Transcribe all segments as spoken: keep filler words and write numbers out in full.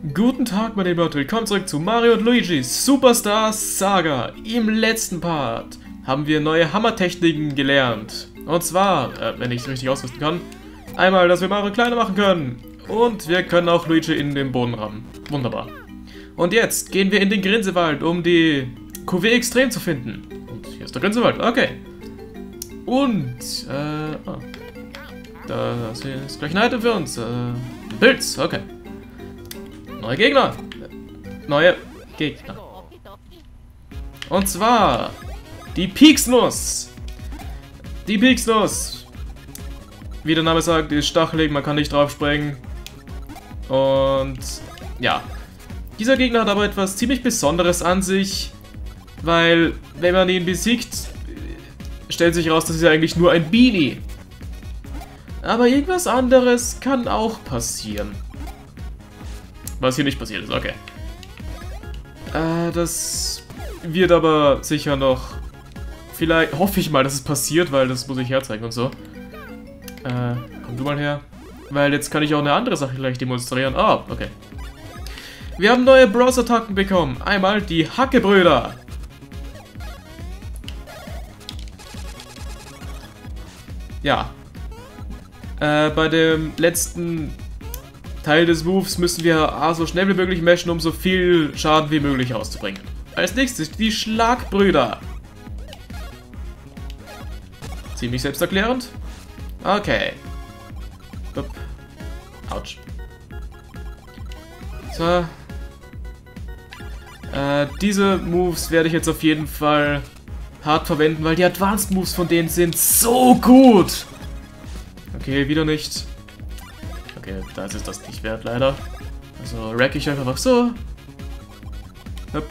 Guten Tag, meine lieben Leute, willkommen zurück zu Mario und Luigi Superstar Saga. Im letzten Part haben wir neue Hammertechniken gelernt. Und zwar, äh, wenn ich es richtig ausrüsten kann, einmal, dass wir Mario kleiner machen können. Und wir können auch Luigi in den Boden rammen. Wunderbar. Und jetzt gehen wir in den Grinsewald, um die Q W Extrem zu finden. Und hier ist der Grinsewald, okay. Und, äh, oh. Das ist gleich ein Item für uns. Äh, ein Pilz, okay. Neue Gegner. Neue Gegner. Und zwar die Pieksnuss. Die Pieksnuss. Wie der Name sagt, die ist stachelig, man kann nicht drauf springen. Und ja. Dieser Gegner hat aber etwas ziemlich Besonderes an sich, weil wenn man ihn besiegt, stellt sich raus, das ist ja eigentlich nur ein Beanie. Aber irgendwas anderes kann auch passieren. Was hier nicht passiert ist, okay. Äh, das wird aber sicher noch... Vielleicht hoffe ich mal, dass es passiert, weil das muss ich herzeigen und so. Äh, komm du mal her. Weil jetzt kann ich auch eine andere Sache gleich demonstrieren. Ah, oh, okay. Wir haben neue Bros-Attacken bekommen. Einmal die Hackebrüder. Ja. Äh, bei dem letzten Teil des Moves müssen wir A so schnell wie möglich mashen, um so viel Schaden wie möglich auszubringen. Als nächstes die Schlagbrüder. Ziemlich selbsterklärend. Okay. Upp. Autsch. So. Äh, diese Moves werde ich jetzt auf jeden Fall hart verwenden, weil die Advanced Moves von denen sind so gut. Okay, wieder nicht. Okay, das ist das nicht wert, leider. Also rack ich einfach so. Hopp.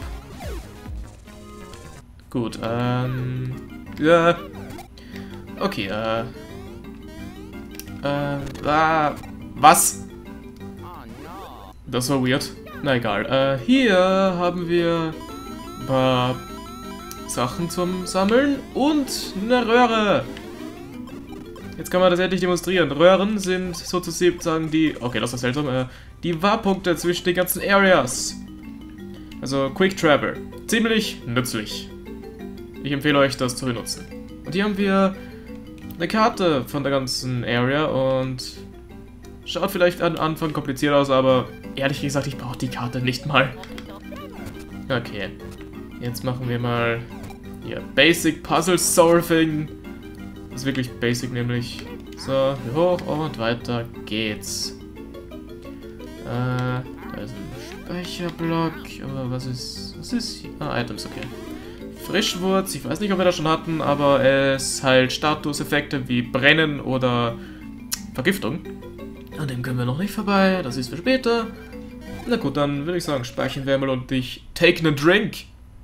Gut, ähm... ja. Okay, äh... Äh... Ah, was? Das war weird. Na egal. Äh, hier haben wir ein paar Sachen zum Sammeln und eine Röhre. Jetzt kann man das endlich demonstrieren. Röhren sind sozusagen die... Okay, das ist seltsam. Äh, die Warpunkte zwischen den ganzen Areas. Also Quick Travel. Ziemlich nützlich. Ich empfehle euch, das zu benutzen. Und hier haben wir eine Karte von der ganzen Area und... Schaut vielleicht am Anfang kompliziert aus, aber ehrlich gesagt, ich brauche die Karte nicht mal. Okay. Jetzt machen wir mal... hier Basic Puzzle Solving. Das ist wirklich basic, nämlich so, hier hoch und weiter geht's. Äh, da ist ein Speicherblock, aber was ist, was ist hier? Ah, Items, okay. Frischwurz, ich weiß nicht, ob wir das schon hatten, aber es halt Statuseffekte wie Brennen oder Vergiftung. An dem können wir noch nicht vorbei, das ist für später. Na gut, dann würde ich sagen, speichern wir mal und ich take a drink.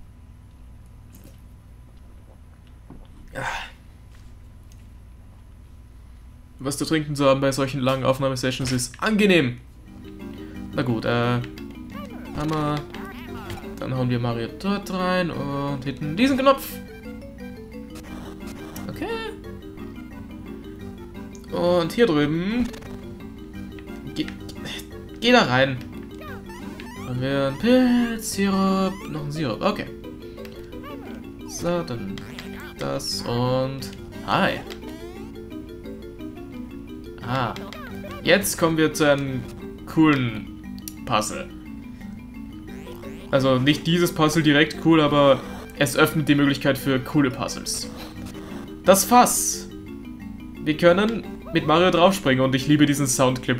Ja. Was zu trinken zu haben bei solchen langen Aufnahmesessions ist angenehm. Na gut, äh, Hammer. Dann hauen wir Mario dort rein und hinten diesen Knopf. Okay. Und hier drüben. Ge Geh da rein. Haben wir einen Pilz, Sirup, noch einen Sirup. Okay. So, dann das und... Hi. Ah, jetzt kommen wir zu einem coolen Puzzle. Also nicht dieses Puzzle direkt cool, aber es öffnet die Möglichkeit für coole Puzzles. Das Fass. Wir können mit Mario draufspringen und ich liebe diesen Soundclip.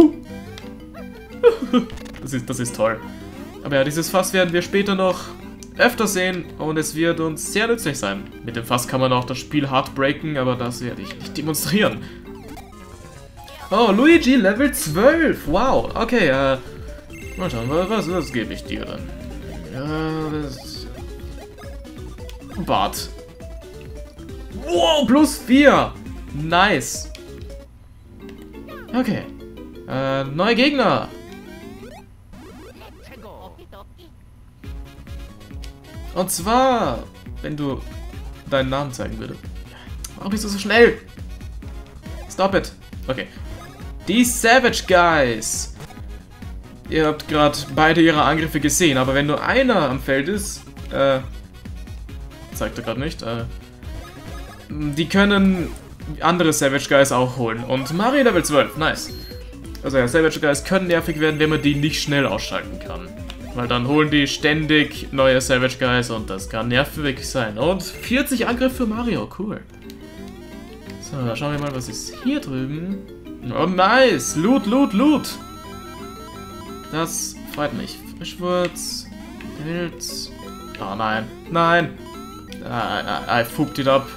Das ist, das ist toll. Aber ja, dieses Fass werden wir später noch öfter sehen und es wird uns sehr nützlich sein. Mit dem Fass kann man auch das Spiel hart breaken, aber das werde ich nicht demonstrieren. Oh, Luigi Level zwölf. Wow. Okay, äh... mal schauen, was, was gebe ich dir dann? Ja, das... Bart. Wow, plus vier. Nice. Okay. Äh, neue Gegner. Und zwar, wenn du deinen Namen zeigen würdest. Warum bist du so schnell? Stop it. Okay. Die Savage Guys. ihr habt gerade beide ihre Angriffe gesehen, aber wenn nur einer am Feld ist, äh, zeigt er gerade nicht, äh, die können andere Savage Guys auch holen. Und Mario Level zwölf, nice. Also ja, Savage Guys können nervig werden, wenn man die nicht schnell ausschalten kann. Weil dann holen die ständig neue Savage Guys und das kann nervig sein. Und vierzig Angriff für Mario, cool. So, da schauen wir mal, was ist hier drüben. Oh, nice! Loot, Loot, Loot! Das freut mich. Frischwurz, Pilz. Oh nein, nein! I, I, I fucked it up.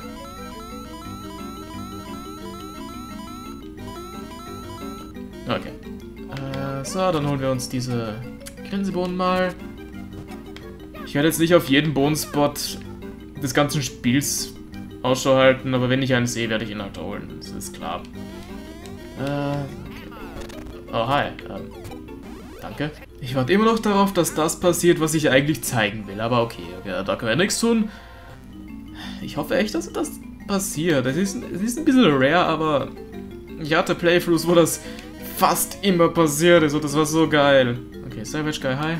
Okay. Äh, so, dann holen wir uns diese Grinsebohnen mal. Ich werde jetzt nicht auf jeden Bohnenspot des ganzen Spiels Ausschau halten, aber wenn ich einen sehe, werde ich ihn halt holen. Das ist klar. Äh, okay. Oh, hi. Ähm, danke. Ich warte immer noch darauf, dass das passiert, was ich eigentlich zeigen will. Aber okay, okay, da können wir nichts tun. Ich hoffe echt, dass das passiert. Es ist, es ist ein bisschen rare, aber ich hatte Playthroughs, wo das fast immer passiert ist und das war so geil. Okay, Savage Guy, hi.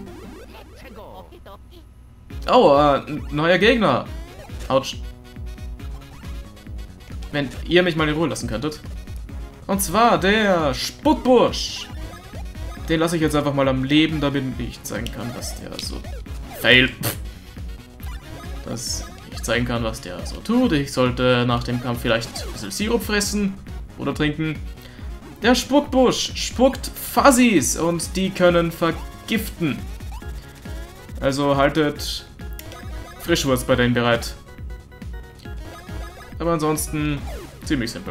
Oh, äh, neuer Gegner. Autsch. Wenn ihr mich mal in Ruhe lassen könntet. Und zwar der Spuckbusch. Den lasse ich jetzt einfach mal am Leben, damit ich zeigen kann, was der so... Fail. Dass ich zeigen kann, was der so tut. Ich sollte nach dem Kampf vielleicht ein bisschen Sirup fressen oder trinken. Der Spuckbusch spuckt Fuzzies und die können vergiften. Also haltet Frischwurz bei denen bereit. Aber ansonsten ziemlich simpel.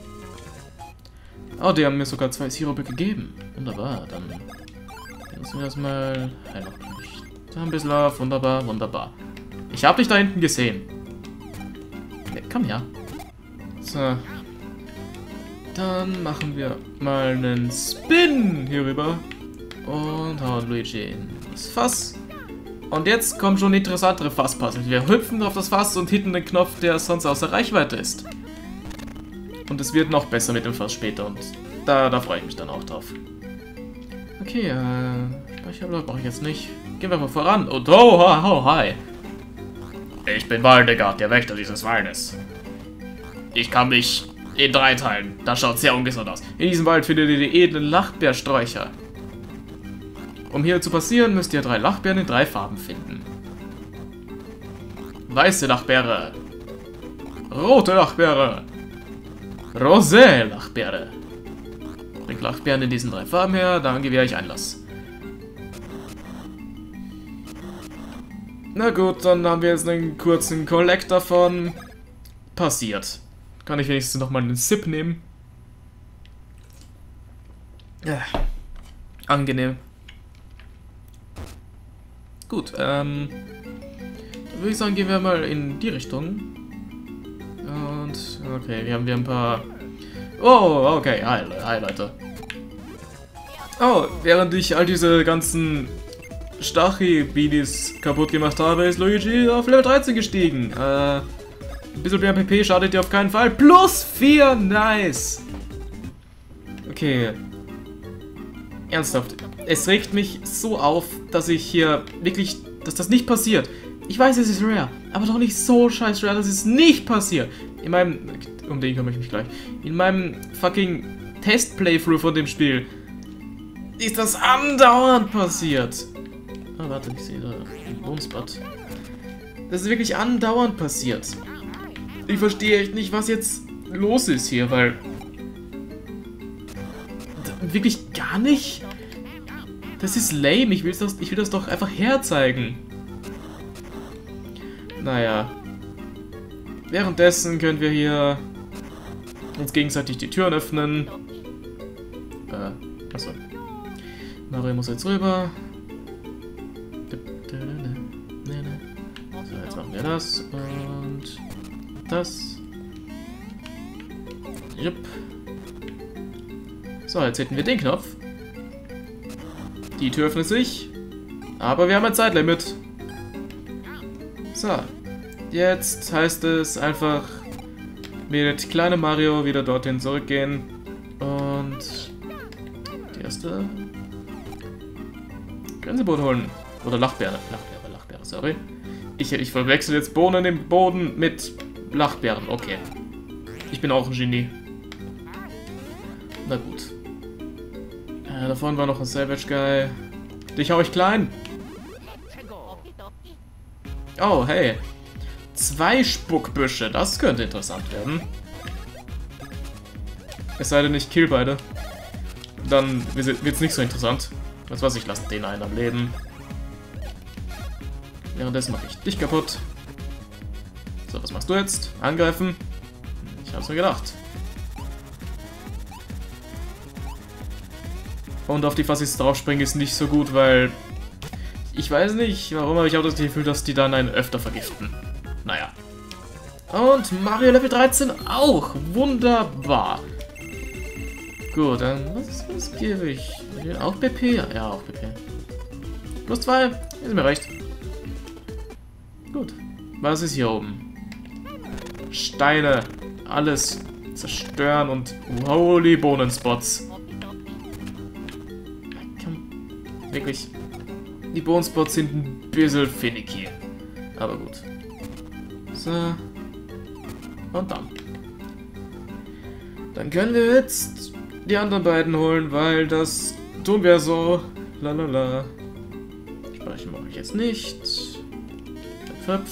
Oh, die haben mir sogar zwei Sirupe gegeben. Wunderbar, dann müssen wir das mal... Nein, noch nicht. Da ein bisschen auf. Wunderbar, wunderbar. Ich habe dich da hinten gesehen. Ja, komm her. So. Dann machen wir mal einen Spin hier rüber. Und hauen Luigi in das Fass. Und jetzt kommen schon interessantere Fasspuzzle. Wir hüpfen auf das Fass und hitten den Knopf, der sonst außer Reichweite ist. Und es wird noch besser mit dem Fass später und da, da freue ich mich dann auch drauf. Okay, äh, Speicherblock brauche ich jetzt nicht. Gehen wir mal voran. Und oh, oh, hi. Ich bin Waldegard, der Wächter dieses Waldes. Ich kann mich in drei teilen. Das schaut sehr ungesund aus. In diesem Wald findet ihr die edlen Lachbeersträucher. Um hier zu passieren, müsst ihr drei Lachbeeren in drei Farben finden. Weiße Lachbeere. Rote Lachbeere. Rosé Lachbeere. Bringt Lachbeeren in diesen drei Farben her, dann gewähre ich Einlass. Na gut, dann haben wir jetzt einen kurzen Collect davon. Passiert. Kann ich wenigstens nochmal einen Sip nehmen? Ja. Angenehm. Gut, ähm... dann würde ich sagen, gehen wir mal in die Richtung. Und, okay, wir haben hier ein paar... Oh, okay, hi, hi Leute. Oh, während ich all diese ganzen Stachy-Bidis kaputt gemacht habe, ist Luigi auf Level dreizehn gestiegen. Äh, ein bisschen mehr P P schadet dir auf keinen Fall. Plus vier, nice! Okay. Ernsthaft, es regt mich so auf, dass ich hier wirklich, dass das nicht passiert. Ich weiß, es ist rare, aber doch nicht so scheiß rare, dass es nicht passiert. In meinem, um den kümmere ich mich gleich, in meinem fucking Test-Playthrough von dem Spiel ist das andauernd passiert. Ah, warte, ich sehe da einen Bonespot. Das ist wirklich andauernd passiert. Ich verstehe echt nicht, was jetzt los ist hier, weil... Wirklich gar nicht? Das ist lame, ich will das, ich will das doch einfach herzeigen. Naja. Währenddessen können wir hier uns gegenseitig die Türen öffnen. Äh, achso. Mario muss jetzt rüber. So, jetzt machen wir das und das. Jupp. So, jetzt hätten wir den Knopf. Die Tür öffnet sich. Aber wir haben ein Zeitlimit. So. Jetzt heißt es einfach mit kleinem Mario wieder dorthin zurückgehen. Und die erste Gänsebrot holen. Oder Lachbeere. Lachbeere, Lachbeere, sorry. Ich, ich verwechsel jetzt Bohnen im Boden mit Lachbeeren. Okay. Ich bin auch ein Genie. Na gut. Äh, da vorne war noch ein Savage Guy. Dich hau ich klein. Oh, hey. Zwei Spuckbüsche. Das könnte interessant werden. Es sei denn, ich kill beide. Dann wird es nicht so interessant. Weißt du was, ich lasse den einen am Leben. Währenddessen mache ich dich kaputt. So, was machst du jetzt? Angreifen? Ich hab's mir gedacht. Und auf die Fassis draufspringen ist nicht so gut, weil... Ich weiß nicht, warum, aber ich habe das Gefühl, dass die dann einen öfter vergiften. Naja. Und Mario Level dreizehn auch. Wunderbar. Gut, dann was, was gebe ich? Auch B P? Ja, auch B P. Plus zwei, ist mir recht. Gut. Was ist hier oben? Steine. Alles zerstören und holy Bohnenspots. Komm. Wirklich. Die Bohnenspots sind ein bisschen finicky. Aber gut. So. Und dann. Dann können wir jetzt die anderen beiden holen, weil das tun wir so. Lalala. Speichern mache ich jetzt nicht. Fünf.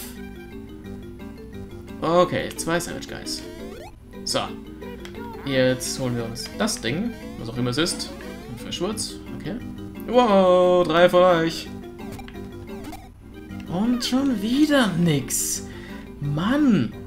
Okay, zwei Savage Guys. So. Jetzt holen wir uns das Ding, was auch immer es ist. Und für Schwurz. Okay. Wow, drei für euch. Und schon wieder nix. Mann.